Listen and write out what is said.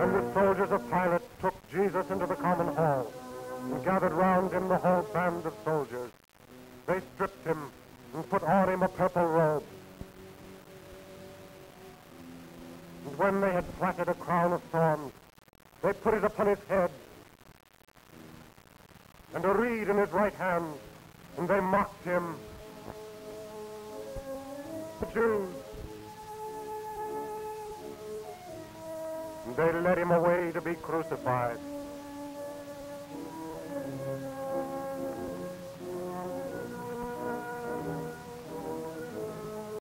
And the soldiers of Pilate took Jesus into the common hall and gathered round him the whole band of soldiers. They stripped him and put on him a purple robe. And when they had plaited a crown of thorns, they put it upon his head, and a reed in his right hand, and they mocked him. The Jews. And they led him away to be crucified.